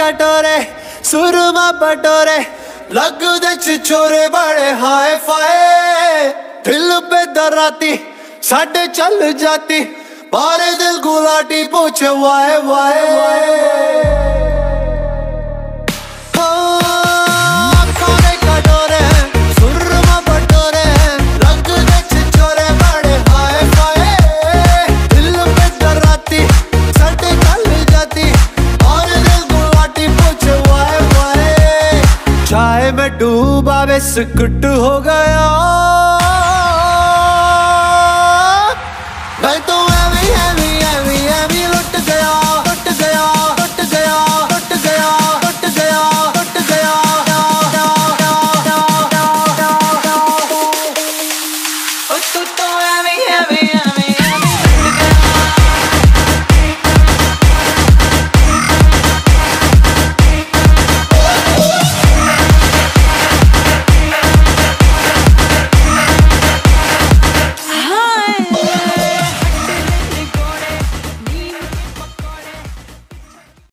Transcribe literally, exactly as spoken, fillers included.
कटोरे सुरमा बटोरे लगदे छिछोरे बड़े हाय फाय दिल पे दराती साडे चल जाती बारे दिल गुलाटी पूछे वाए वाए वाए चाय में डूबा बिस्कुट हो गया।